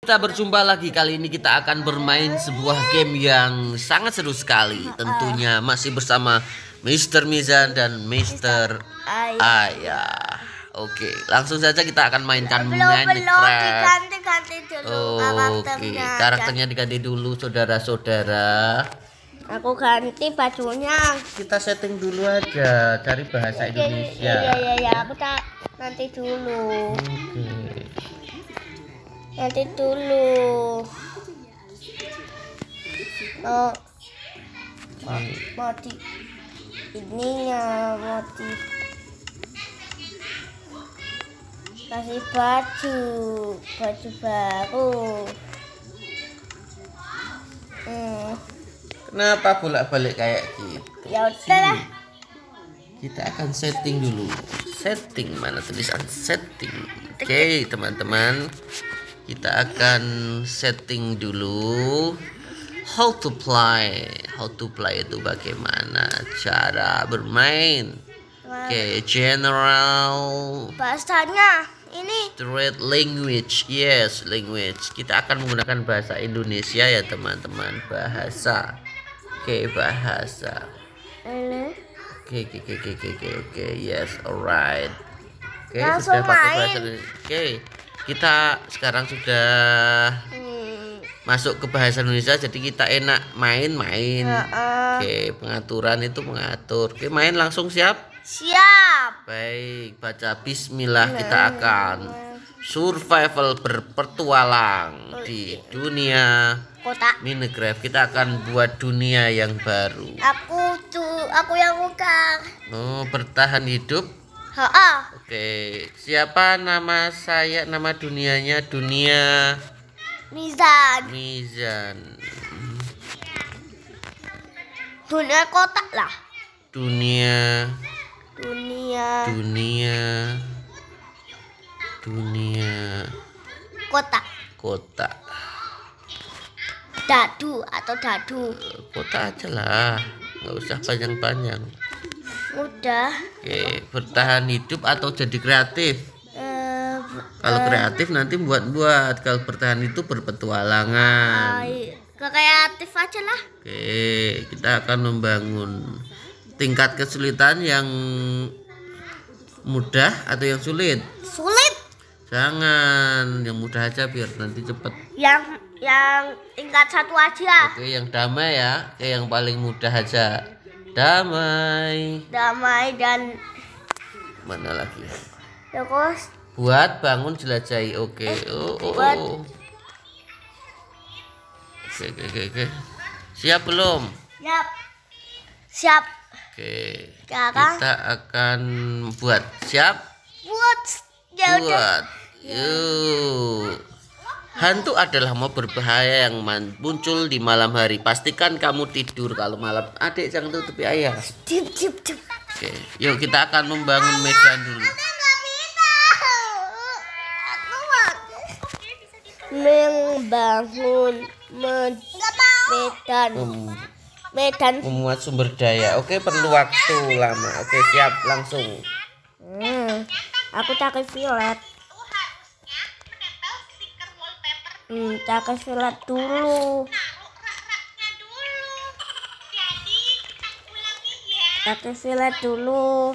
Kita berjumpa lagi. Kali ini kita akan bermain sebuah game yang sangat seru sekali. Tentunya masih bersama Mr. Mizan dan Mr. Ayah. Oke, langsung saja kita akan mainkan Minecraft. Diganti dulu Karakternya diganti dulu, saudara-saudara. Aku ganti bajunya. Kita setting dulu aja, cari bahasa Indonesia. Iya, aku tak nanti dulu. Nanti dulu. Mau di ininya, mau di kasih baju baru. Kenapa bolak-balik kayak gitu? Ya udahlah. Kita akan setting dulu. Setting, mana tulisan setting? Oke, teman-teman. Kita akan setting dulu. How to play itu bagaimana cara bermain. Oke, general. Bahasanya ini Trade language. Yes, language. Kita akan menggunakan bahasa Indonesia ya, teman-teman. Bahasa. Oke, bahasa. Oke. Yes, alright. Oke, sudah pakai bahasa Indonesia. Oke. Kita sekarang sudah masuk ke bahasa Indonesia, jadi kita enak main-main. Oke, pengaturan itu mengatur. Oke, main langsung siap? Siap. Baik, baca bismillah. Kita akan survival berpetualang di dunia Minecraft. Kita akan buat dunia yang baru. Aku yang buka. Oh, bertahan hidup. Oke, siapa nama saya? Nama dunianya dunia Mizan. Dunia kotak lah. Dunia kotak. Dadu. Kotak aja lah, nggak usah panjang-panjang. Udah. Oke, bertahan hidup atau jadi kreatif? Kalau kreatif nanti buat. Kalau bertahan itu berpetualangan. Kreatif aja lah. Oke, kita akan membangun tingkat kesulitan yang mudah atau yang sulit? Sulit. Jangan, yang mudah aja biar nanti cepet. Yang tingkat 1 aja. Oke, yang damai ya. Oke, yang paling mudah aja. Damai dan mana lagi? terus Buat, bangun, jelajahi. Oke. Buat. Oke. Siap belum? Siap. Oke. Sekarang Kita akan buat. Siap? buat. Yuk. Hantu adalah mob berbahaya yang muncul di malam hari. Pastikan kamu tidur kalau malam. Adik, jangan tutupi ayah. Dip. Oke, yuk kita akan membangun medan dulu. Membangun medan Memuat sumber daya. Oke, perlu waktu lama. Oke, siap, langsung. Aku pakai violet. Pakai violet dulu. Pakai violet dulu.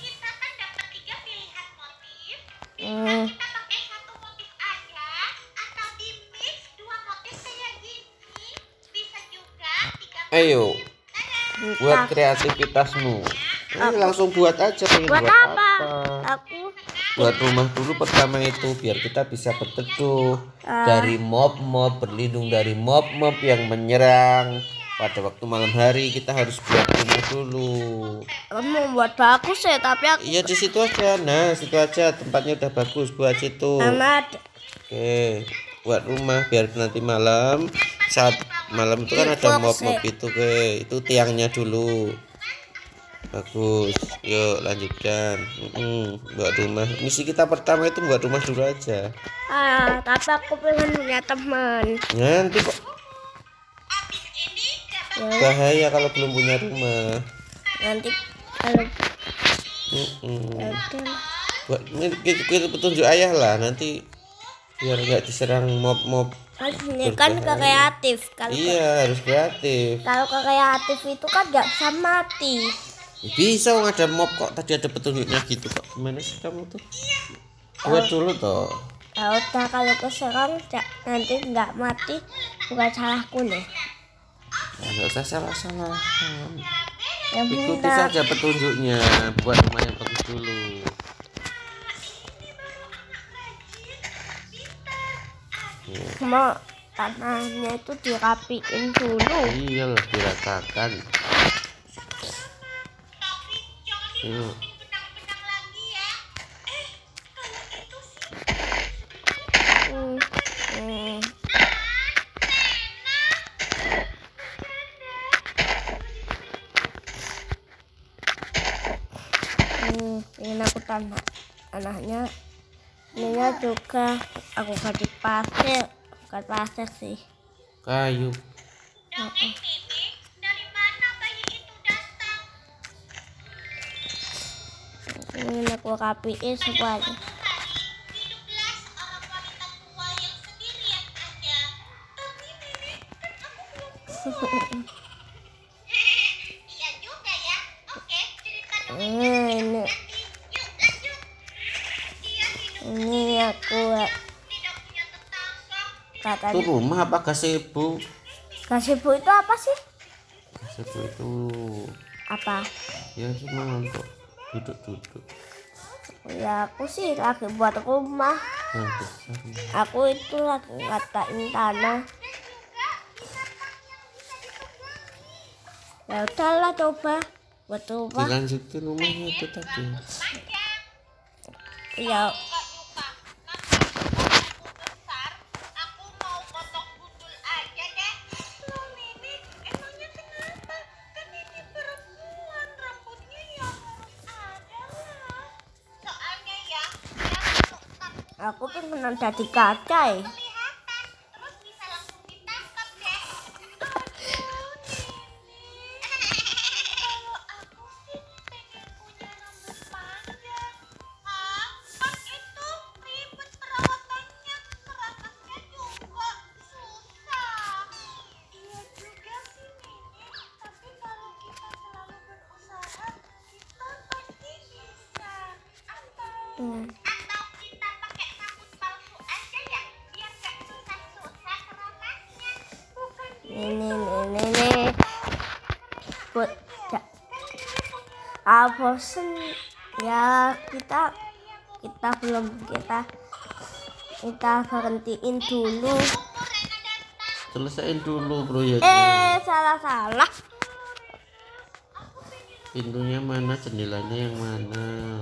Ayo, buat kreativitasmu. Langsung buat aja. Buat apa? Aku buat rumah dulu pertama itu biar kita bisa berteduh dari mob, berlindung dari mob yang menyerang pada waktu malam hari. Kita harus buat rumah dulu. Kamu buat bagus ya, tapi aku Iya, di situ aja. Nah, situ aja tempatnya udah bagus, buat situ. Oke, buat rumah biar nanti malam, saat malam itu kan ada mob itu. Oke, itu tiangnya dulu. Bagus, yuk lanjutkan. Buat rumah. Misi kita pertama itu buat rumah dulu aja. tapi aku pengen punya teman. Nanti kok bahaya kalau belum punya rumah. Nanti kalau Buat ini petunjuk ayah lah nanti. biar nggak diserang mob-mob. Ini kan kreatif. Iya, harus kreatif. Kalau kreatif itu kan nggak bisa mati. Bisa, ada mob kok. Tadi ada petunjuknya gitu kok. Gimana sih kamu tuh? Buat dulu toh. Ya udah, kalau keserang nanti nggak mati, bukan salahku loh. Nggak usah salah-salah. Yang Ikuti benar. saja petunjuknya. Buat rumah yang bagus dulu. Mau tanahnya itu dirapiin dulu. Iyalah, diratakan. Yuk. Ini aku tanahnya ininya juga aku ganti pasir, bukan pasir sih, Kayu. ini aku rapiin semuanya. Ini aku katanya. Itu rumah apa gazebo? Gazebo itu apa sih? Gazebo itu Apa? ya cuma untuk duduk-duduk. Ya aku sih lagi buat rumah. Yang besar. Aku itu lagi ngatain tanah. Ya udahlah, coba buat rumah. Dilanjutin rumahnya itu tadi. Ya aku pengen jadi kacai. Ini buat bosen ya, kita berhentiin dulu. Selesaiin dulu proyeknya. Salah. Pintunya mana, jendelanya yang mana?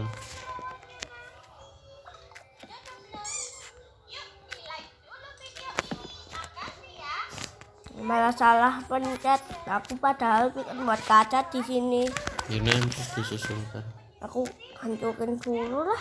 Malah salah pencet. Aku padahal bikin buat kaca di sini. Ini yang disusulkan. Aku hancurin dulu lah.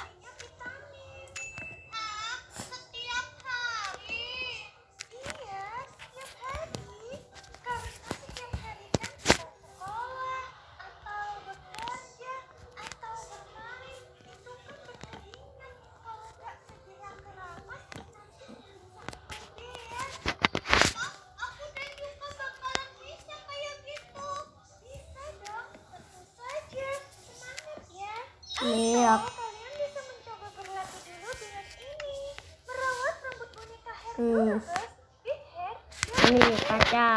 Ini aku. Ini kaca.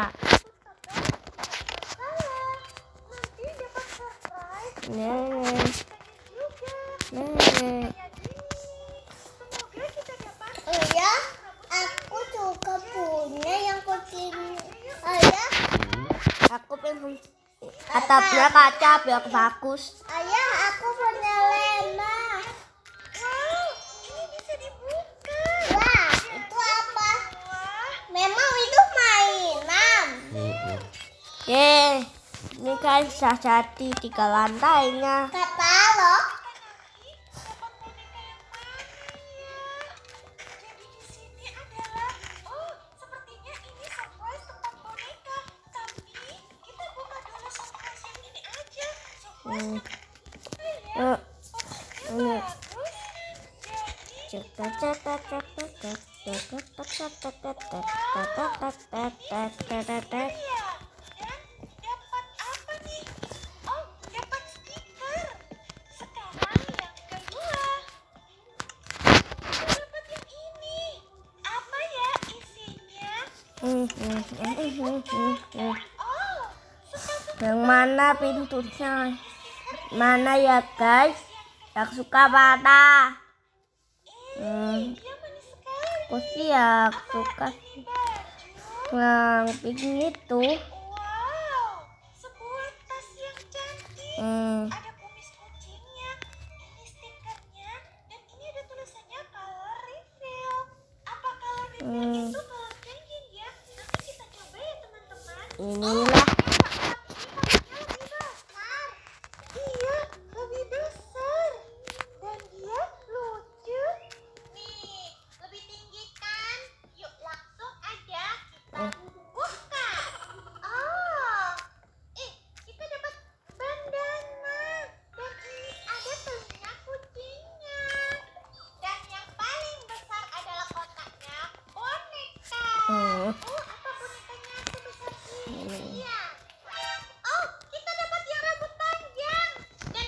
Iya, aku juga punya yang begini. Ayah, Aku pengen atapnya kaca biar bagus. ayah, aku punya lemah. Wow, ini bisa dibuka. Wah, itu apa? Memang itu mainan. Ini kan bisa jadi 3 lantainya. Katalog. Dapat apa nih? Oh, dapat stiker. Sekarang yang kedua. Dapat yang ini. Apa ya isinya? Oh, Yang mana pintunya? Mana ya guys? Yang suka mana? dia manis sekali. Aku sih ya suka Baju. yang pink itu. Wow, sebuah tas yang cantik. Ada kumis kucingnya. Ini stikernya dan ini ada tulisannya color refill. Apa color refill itu color changing ya? Nanti kita coba ya teman-teman. Inilah. Iya, lebih besar. Dan dia lucu. Nih, lebih tinggi kan? Yuk langsung aja kita buka. Oh, kita dapat bandana. Dan ini ada telinga kucingnya. Dan yang paling besar adalah kotaknya boneka. Apa bonekanya sebesar ini? Iya. Oh, kita dapat yang rambut panjang. Dan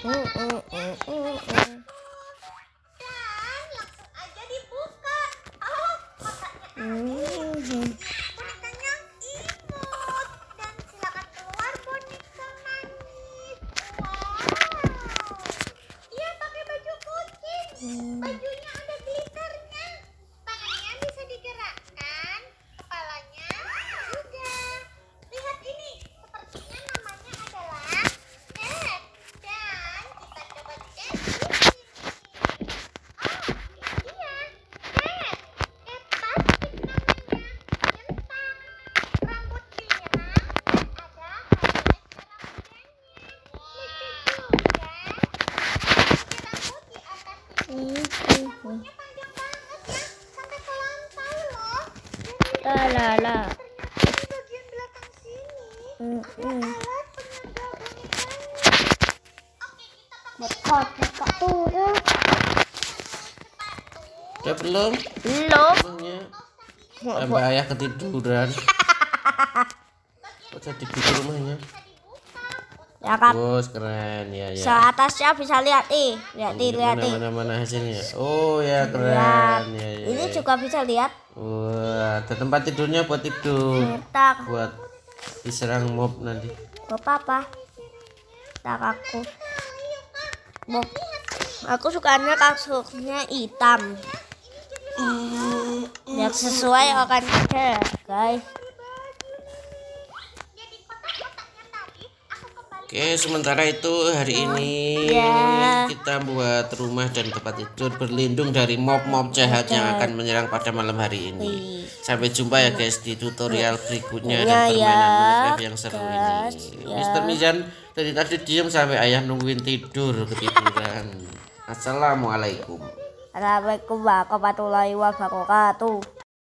dan langsung aja dibuka. Oh, kotaknya bonekanya imut. Dan silakan keluar boneka manis. Wow. Dia pakai baju kucing. Bajunya ada glitternya. Tangannya bisa digerakkan. Kepalanya juga. Lihat ini. Sepertinya namanya adalah Cat. Dan kita coba cek di sini. Oh, ini dia. Cat. Cat plastik namanya. Centang. Rambut pirang dan ada highlight rambutnya. Lucu juga. Ada rambut di atas sini. Rambutnya panjang banget ya. Sampai ke lantai loh. Dan La. ternyata di bagian belakang sini ada alat penyangga bonekanya. Oke, kita pakai Sepatu. Udah belum? Belum. Emangnya sampai ayah ketiduran. Kok jadi gitu rumahnya? Ya kan. Bos keren ya ya. Seatasnya bisa lihat lihat lihat Mana hasilnya? Oh ya keren ya ya. Ini juga bisa lihat. Wah, ada tempat tidurnya buat tidur. Tak. Buat diserang mob nanti. Apa? Tak aku. Aku sukanya kasurnya hitam. Biar sesuai akan ada, guys. jadi kotak-kotaknya tadi aku kembali. Oke, sementara itu hari ini kita buat rumah dan tempat tidur berlindung dari mob-mob jahat yang akan menyerang pada malam hari ini. Sampai jumpa ya guys di tutorial berikutnya dan permainan Minecraft yang seru ini. Mr. Mizan dari tadi diem sampai ayah nungguin tidur ketiduran. Assalamualaikum. Assalamualaikum warahmatullahi wabarakatuh.